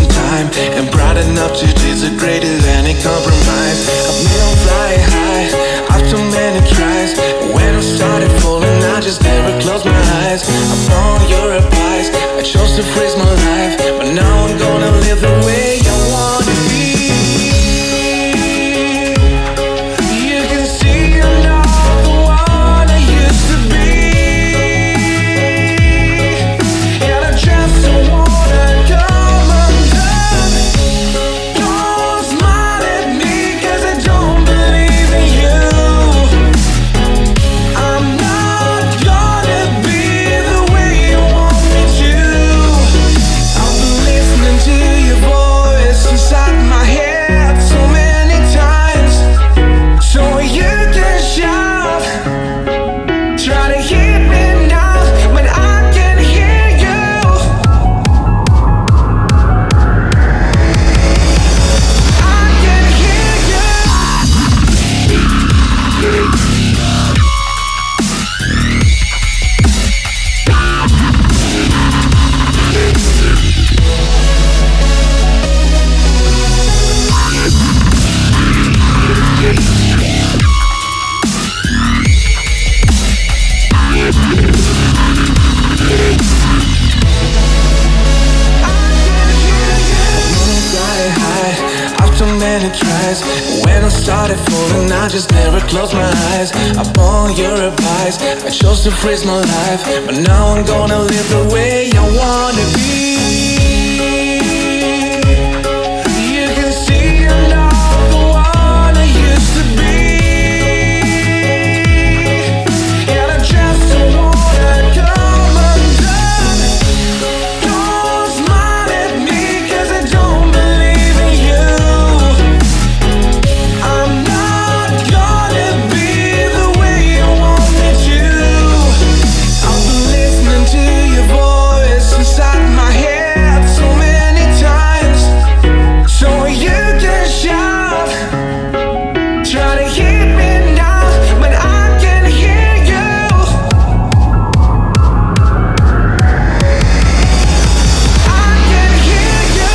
some time, and bright enough to disagree to any compromise. I've been flying high after many tries. When I started falling, I just never closed my eyes. I found your advice, I chose to freeze my life, but now I'm gonna live the way I wanna be. You can see I'm not the one I used to be, and I just don't wanna come undone. Don't smile at me, 'cause I don't believe in you. I'm not gonna be the way you want me to. I've been listening to your voice inside my head so many times, so you can shout. Try to hear me now, but I can hear you. I can hear you. Flying high after many tries. When I started falling, I just never closed my eyes. Upon your advice, I chose to freeze my life, but now I'm gonna live the way I wanna be. You can see I'm not the one I used to be, and I just don't wanna come undone. Don't smile at me, 'cause I don't believe in you. I'm not gonna be the way you want me to. I've been listening to your voice inside my head so many times, so you can shout. Try to hear me now, but I can hear you. I can hear you.